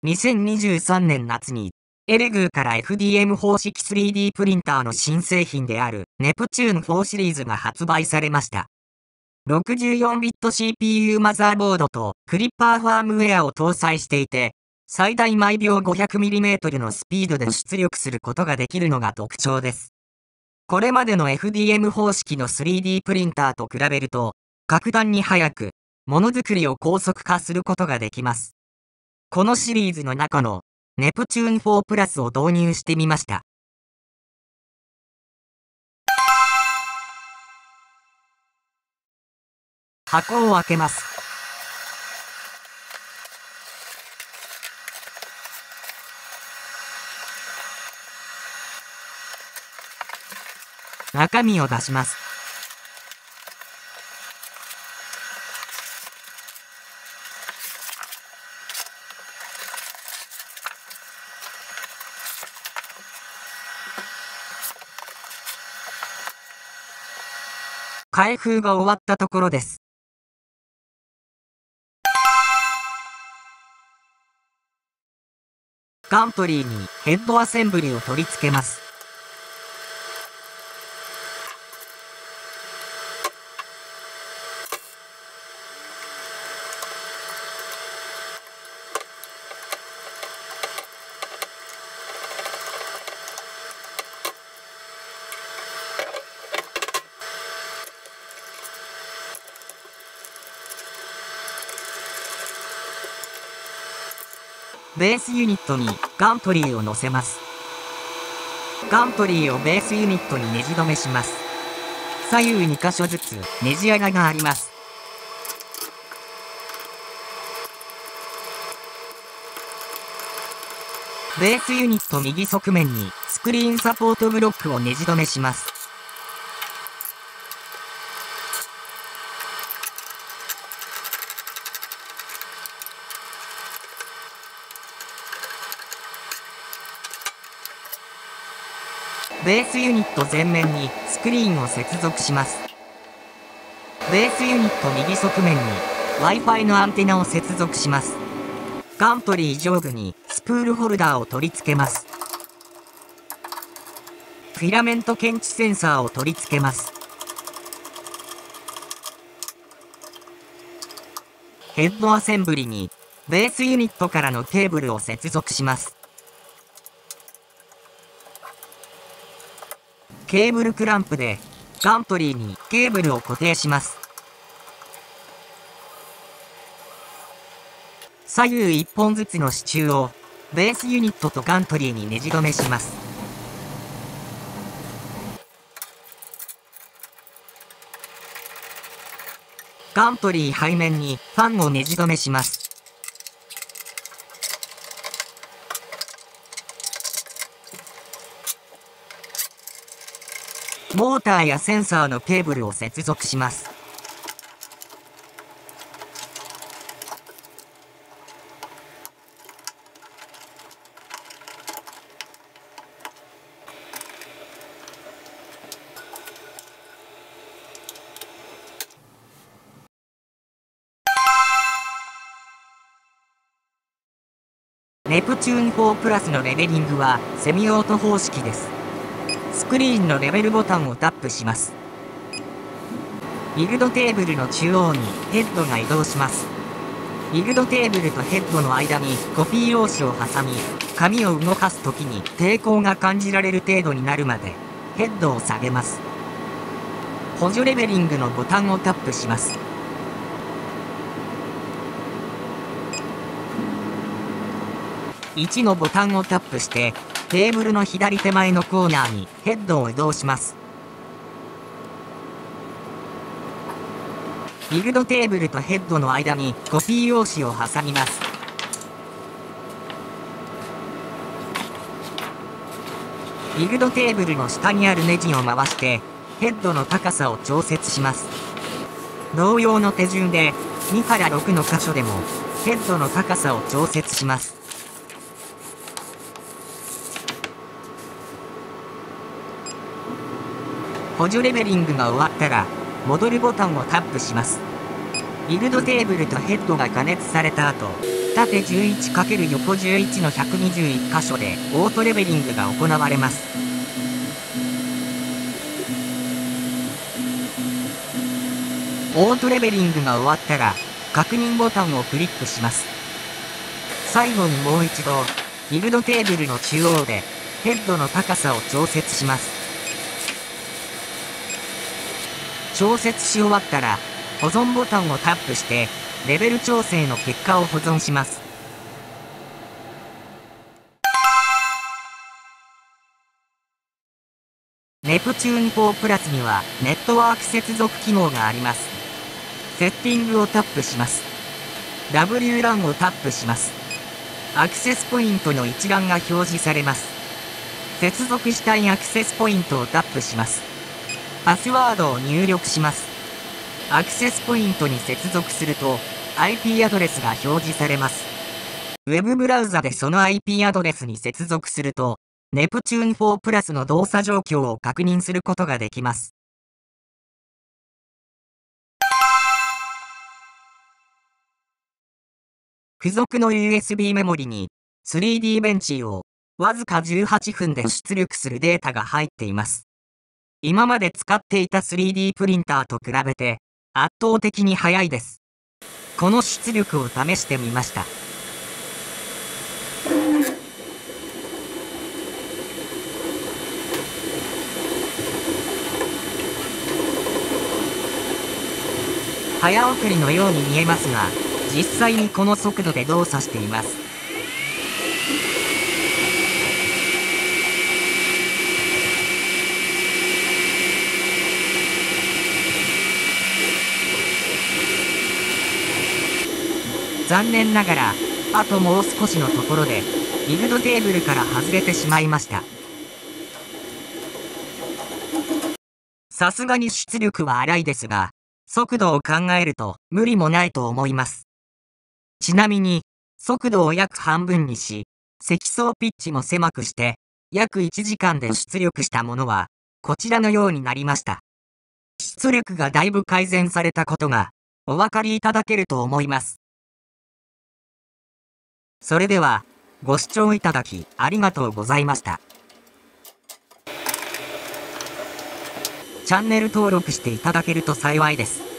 2023年夏に、エルグーから FDM 方式 3D プリンターの新製品であるネプチューン4シリーズが発売されました。64ビット CPU マザーボードとクリッパーファームウェアを搭載していて、最大毎秒 500mm のスピードで出力することができるのが特徴です。これまでの FDM 方式の 3D プリンターと比べると、格段に速く、ものづくりを高速化することができます。このシリーズの中のネプチューン4プラスを導入してみました。箱を開けます。中身を出します。開封が終わったところです。ガントリーにヘッドアセンブリを取り付けます。ベースユニットにガントリーを乗せます。ガントリーをベースユニットにネジ止めします。左右2箇所ずつネジ穴があります。ベースユニット右側面にスクリーンサポートブロックをネジ止めします。ベースユニット前面にスクリーンを接続します。ベースユニット右側面に Wi-Fi のアンテナを接続します。ガントリー上部にスプールホルダーを取り付けます。フィラメント検知センサーを取り付けます。ヘッドアセンブリにベースユニットからのケーブルを接続します。ケーブルクランプでガントリーにケーブルを固定します。左右1本ずつの支柱をベースユニットとガントリーにネジ止めします。ガントリー背面にファンをネジ止めします。モーターやセンサーのケーブルを接続します。ネプチューン4プラスのレベリングはセミオート方式です。スクリーンのレベルボタンをタップします。ビルドテーブルの中央にヘッドが移動します。ビルドテーブルとヘッドの間にコピー用紙を挟み、紙を動かすときに抵抗が感じられる程度になるまでヘッドを下げます。補助レベリングのボタンをタップします。1のボタンをタップしてテーブルの左手前のコーナーにヘッドを移動します。ビルドテーブルとヘッドの間にコピー用紙を挟みます。ビルドテーブルの下にあるネジを回してヘッドの高さを調節します。同様の手順で2から6の箇所でもヘッドの高さを調節します。補助レベリングが終わったら、戻るボタンをタップします。 ビルドテーブルとヘッドが加熱された後、縦 11× 横11の121箇所でオートレベリングが行われます。オートレベリングが終わったら、確認ボタンをクリックします。最後にもう一度、ビルドテーブルの中央で、ヘッドの高さを調節します。調節し終わったら、保存ボタンをタップして、レベル調整の結果を保存します。ネプチューン4プラスにはネットワーク接続機能があります。セッティングをタップします。WLAN をタップします。アクセスポイントの一覧が表示されます。接続したいアクセスポイントをタップします。パスワードを入力します。アクセスポイントに接続すると IP アドレスが表示されます。ウェブブラウザでその IP アドレスに接続すると、ネプチューン4プラスの動作状況を確認することができます。付属の USB メモリに 3D ベンチをわずか18分で出力するデータが入っています。今まで使っていた 3D プリンターと比べて圧倒的に速いです。この出力を試してみました。早送りのように見えますが、実際にこの速度で動作しています。残念ながら、あともう少しのところで、ビルドテーブルから外れてしまいました。さすがに出力は荒いですが、速度を考えると無理もないと思います。ちなみに、速度を約半分にし、積層ピッチも狭くして、約1時間で出力したものは、こちらのようになりました。出力がだいぶ改善されたことが、お分かりいただけると思います。それでは、ご視聴いただきありがとうございました。チャンネル登録していただけると幸いです。